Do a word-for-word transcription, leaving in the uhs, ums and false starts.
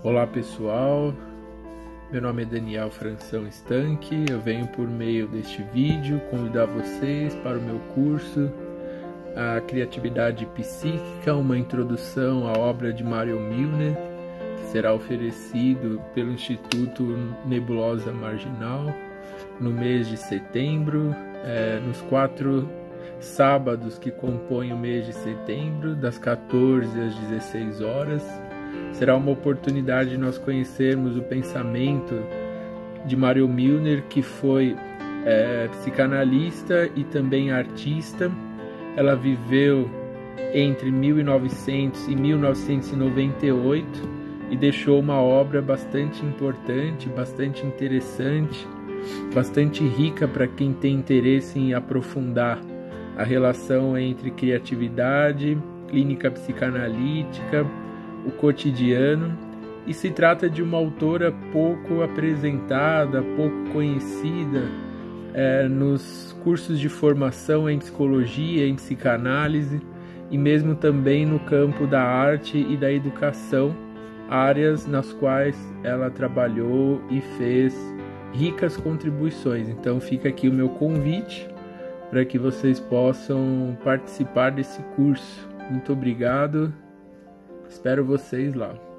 Olá pessoal, meu nome é Daniel Franção Stanque, eu venho por meio deste vídeo convidar vocês para o meu curso A Criatividade Psíquica, uma introdução à obra de Mario Milner, que será oferecido pelo Instituto Nebulosa Marginal no mês de setembro, é, nos quatro sábados que compõem o mês de setembro, das quatorze às dezesseis horas. Será uma oportunidade de nós conhecermos o pensamento de Mario Milner, que foi é, psicanalista e também artista. Ela viveu entre mil e novecentos e mil novecentos e noventa e oito e deixou uma obra bastante importante, bastante interessante, bastante rica para quem tem interesse em aprofundar a relação entre criatividade, clínica psicanalítica, o cotidiano, e se trata de uma autora pouco apresentada, pouco conhecida é, nos cursos de formação em psicologia, em psicanálise e mesmo também no campo da arte e da educação, áreas nas quais ela trabalhou e fez ricas contribuições. Então fica aqui o meu convite para que vocês possam participar desse curso. Muito obrigado. Espero vocês lá.